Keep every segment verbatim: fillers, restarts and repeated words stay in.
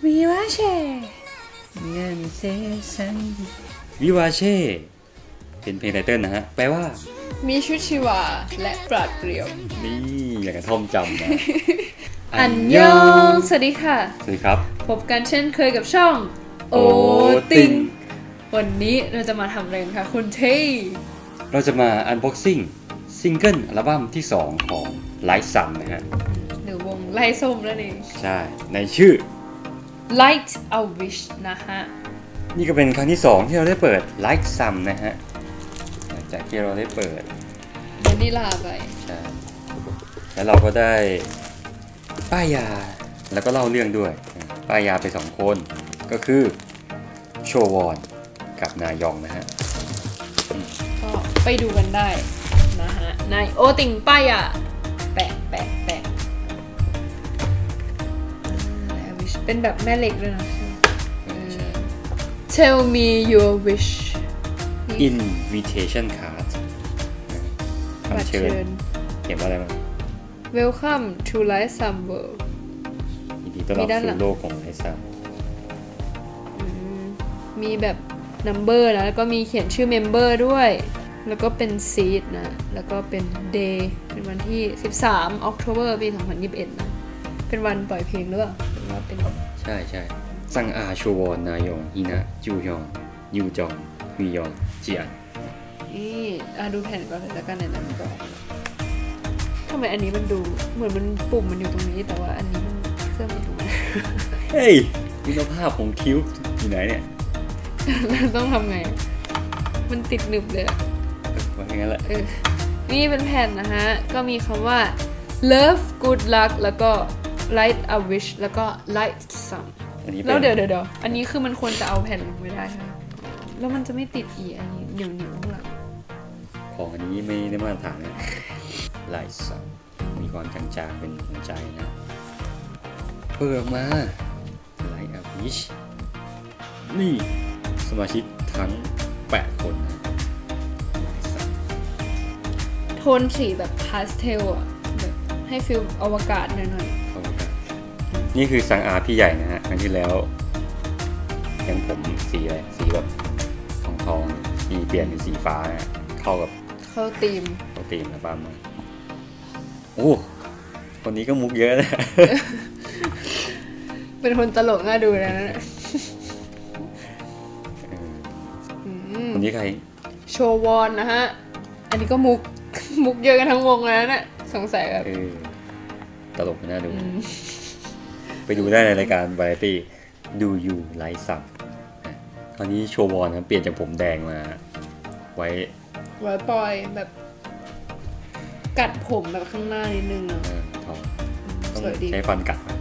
วิวาเช่เงินเซซันวิวาเช่เป็นเพลงไตเติ้ลนะฮะแปลว่ามีชุดชีวาและปราดเปรียวนี่อย่างกระท่อมจำนะอันยองสวัสดีค่ะสวัสดีครับพบกันเช่นเคยกับช่องโอติงวันนี้เราจะมาทำอะไรกันคะคุณเทเราจะมาอันบ็อกซิ่งซิงเกิลอัลบั้มที่สองของไลท์ซัมนะฮะหรือวงไล่ส้มนั่นเองใช่ในชื่อ Light a Wish นะฮะนี่ก็เป็นครั้งที่สองที่เราได้เปิด Light Sum นะฮะหลังจากที่เราได้เปิดวานิลาไปใช่แล้วเราก็ได้ป้ายยาแล้วก็เล่าเรื่องด้วยป้ายยาไปสองคนก็คือโชวอนกับนายองนะฮะก็ไปดูกันได้นะฮะในโอติงป้ายยาแปะแปะแปะเป็นแบบแม่เหล็กด้วยนะ Tell me your wish invitation card คำเชิญเขียนว่าอะไรมั้ง Welcome to Light Sum World ยินดีต้อนรับสู่โลกของ Light Sum มีแบบ number นะแล้วก็มีเขียนชื่อ member ด้วยแล้วก็เป็น seed นะแล้วก็เป็น day เป็นวันที่สิบสาม October ปีสองพันยี่สิบเอ็ดนะเป็นวันปล่อยเพลงหรือเปล่าหรือว่าเป็นใช่ใช่ซังอาโชวอนนายองฮินะจูยองยูจองฮุยองจีอันนี่อ่ะดูแผ่นก่อนเลยแล้วกันในนั้นก็ทำไมอันนี้มันดูเหมือนมันปุ่มมันอยู่ตรงนี้แต่ว่าอันนี้มันเครื่องมันอยู่ไหนเฮ้ยคุณภาพของคิ้วอยู่ไหนเนี่ยเราต้องทำไงมันติดหนึบเลยอะว่าอย่างนั้นแหละนี่เป็นแผ่นนะฮะก็มีคำว่า love good luck แล้วก็ light a wish แล้วก็ light sum แล้วเดี๋ยวเดี๋ยวอันนี้คือมันควรจะเอาแผ่นลงไม่ได้ใช่ไหมแล้วมันจะไม่ติดอีอันนี้เหนียวเหนียวข้างหลังของอันนี้ไม่ได้มาตรฐานนะ light sum มีความจางๆเป็นหัวใจนะเปิดออกมา light a wish นี่สมาชิกทั้งแปดคนนะโทนสีแบบพาสเทลอ่ะแบบให้ฟีลอวกาศหน่อยๆอวกาศนี่คือซังอาพี่ใหญ่นะฮะครั้งที่แล้วยังผมสีอะไรสีแบบทองทองมีเปลี่ยนเป็นสีฟ้านะเข้ากับเข้าธีมเข้าธีมนะบ้านมาโอ้คนนี้ก็มุกเยอะนะเป็นคนตลกน่าดูนะคนนี้ใครโชวอนนะฮะอันนี้ก็มุกมุกเยอะกันทั้งวงแล้วเนี่ยสงสัยแบบตลกน่าดูไปดูได้ในรายการ Variety ดูยูไลท์ซัมตอนนี้โชวอนครับเปลี่ยนจากผมแดงมาไว้ไว้ปล่อยแบบกัดผมแบบข้างหน้านิดนึงนะต้องใช้ฟันกัด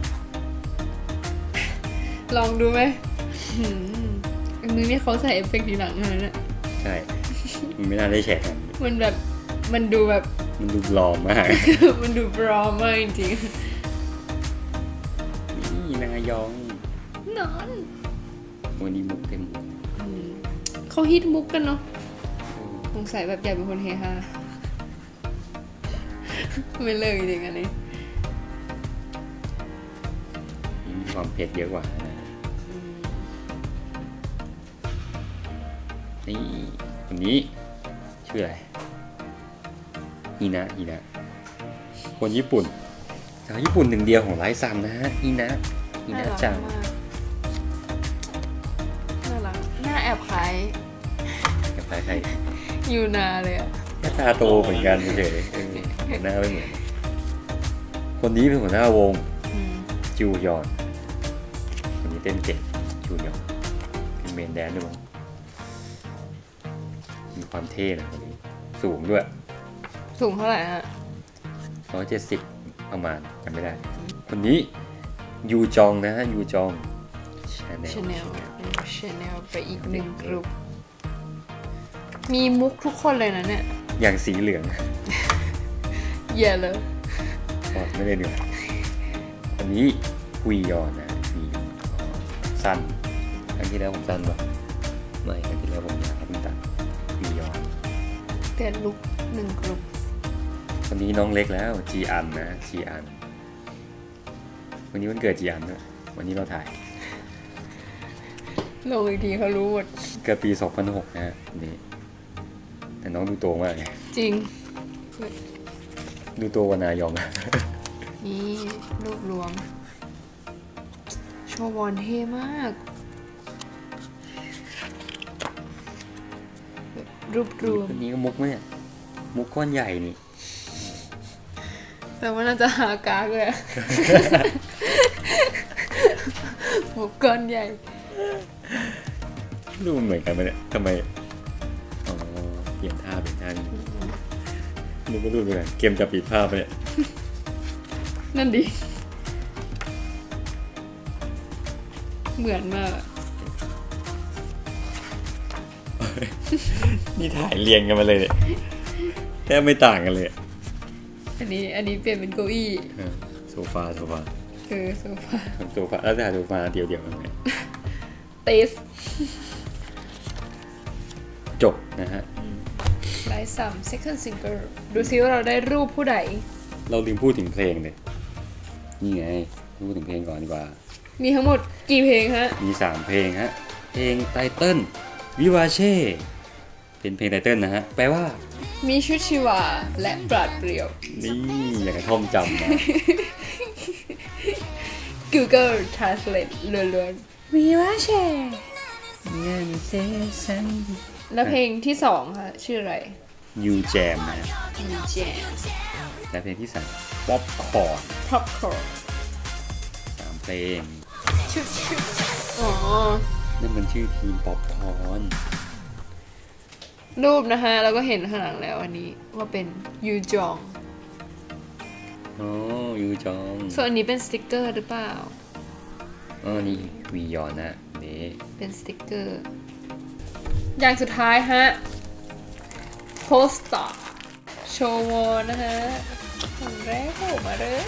ลองดูไหมอันนี้นี่เขาใส่เอฟเฟกต์ทีหลังนะเนี่ยใช่มันไม่น่าได้แฉกมันแบบมันดูแบบมันดูปลอมมากมันดูปลอมมากจริงนี่นายองนอนวันนี้มุกเต็มเขาฮิตมุกกันเนาะสงสัยแบบอยากเป็นคนเฮฮาไม่เลิกจริงอันนี้มีความเผ็ดเยอะกว่านี่คนนี้ชื่ออะไรฮินะฮินะคนญี่ปุ่นสาวญี่ปุ่นหนึ่งเดียวของไลท์ซัมนะฮะฮินะฮินะจังน่ารักหน้าแอบคล้ายแอบคล้ายใครยูนาเลยอะหน้าตาโตเหมือนกันเฉยๆหน้าไม่เหมือนคนนี้เป็นหัวหน้าวงจูยอนคนนี้เต้นเก่งจูยอนเป็นเมนแดนด้วยมีความเท่นะคนนี้สูงด้วยสูงเท่าไหร่ฮะร้อยเจ็ดสิบประมาณจำไม่ได้คนนี้ยูจองนะฮะยูจองชาแนลชาแนลชาแนลไปอีกหนึ่งกลุ่มมีมุกทุกคนเลยนะเนี่ยอย่างสีเหลืองเย่เลยไม่ได้เหนื่อยคนนี้คุยยอนนะมีสั้นครั้งที่แล้วผมสั้นป่ะไม่ครั้งที่แล้วผมยาวผมตัดคุยยอนเปลี่ยนลุคหนึ่งกลุ่มวันนี้น้องเล็กแล้วจีอันนะจีอันวันนี้วันเกิดจีอันนะวันนี้เราถ่ายลงอีกทีเขารู้หมดเกิดปีสองพันหกนะฮะนี่แต่น้องดูโตมากเลยจริงดูโตกว่านายองนี่รวบรวมโชว์บอลเท่มากรูปรวมคนนี้ก็มุกไหมมุกก้อนใหญ่นี่แต่ว่าน่าจะหากากเลยมุกก้อนใหญ่รูปเหมือนกันไหมเนี่ยทำไมอ๋อเปลี่ยนท่าเปลี่ยนท่านึกว่ารูปเหมือนกันเกมจะปิดภาพไปเนี่ยนั่นดิเหมือนมากนี่ถ่ายเรียงกันมาเลยเนี่ยแทบไม่ต่างกันเลยอันนี้อันนี้เปลี่ยนเป็นเก้าอี้โซฟาโซฟาเออโซฟาโซฟาแล้วแต่โซฟาเดียวเดียวกันไหมเตสจบนะฮะไลฟ์ซัม second single ดูซิว่าเราได้รูปผู้ใดเราลืมพูดถึงเพลงเลยนี่ไงพูดถึงเพลงก่อนดีกว่ามีทั้งหมดกี่เพลงฮะมีสามเพลงฮะเพลงไตเติ้ลวิวาเช่เป็นเพลงไตเติ้ลนะฮะแปลว่ามีชุดชีวาและปราดเปรียวนี่อย่างกระท่อมจำนะ Google Translate ล้วนๆวิวาเช่แล้วเพลงที่สองค่ะชื่ออะไร You Jam นะ You Jam และเพลงที่สาม Popcorn Popcorn สามเพลงชุดชุดอ๋อนั่นมันชื่อทีม Popcorn รูปนะฮะเราก็เห็นข้างหลังแล้วอันนี้ว่าเป็นยูจองอ๋อยูจองส่วนอันนี้เป็นสติกเกอร์หรือเปล่าอ๋อนี่วียอนนะนี่เป็นสติกเกอร์อย่างสุดท้ายฮะโพสต์โชว์วอลนะฮะคนแรกออกมาเลย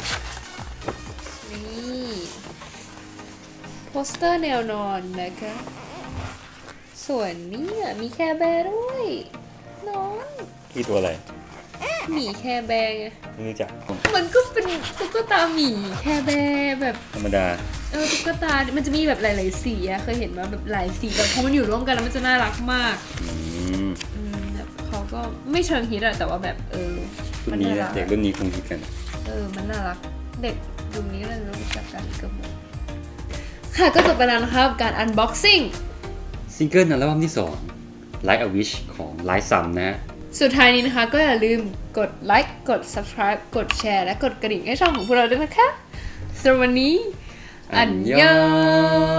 นี่โปสเตอร์แนวนอนนะคะส่วนนี้มีแคร์แบร์ด้วยนอนคือตัวอะไรหมีแคร์แบร์ไงไม่รู้จักมันก็เป็นตุ๊กตาหมีแคร์แบร์แบบธรรมดาเออตุ๊กตามันจะมีแบบหลายๆสีอะเคยเห็นว่าแบบหลายสีแบบพอมันอยู่ร่วมกันแล้วมันจะน่ารักมากอืมอืมแบบเขาก็ไม่เชิงฮิตอะแต่ว่าแบบเออรุ่นนี้เด็กรุ่นนี้คงฮิตกันเออมันน่ารักเด็กรุ่นนี้เรารู้จักกันก็หมดค่ะก็จบไปแล้วนะครับการ unboxing ซิงเกิลอัลบั้มที่สอง Like a Wish ของ Light Sum นะสุดท้ายนี้นะคะก็อย่าลืมกดไลค์กด subscribe กดแชร์และกดกระดิ่งให้ช่องของพวกเราด้วยนะคะสำหรับวันนี้อันยอง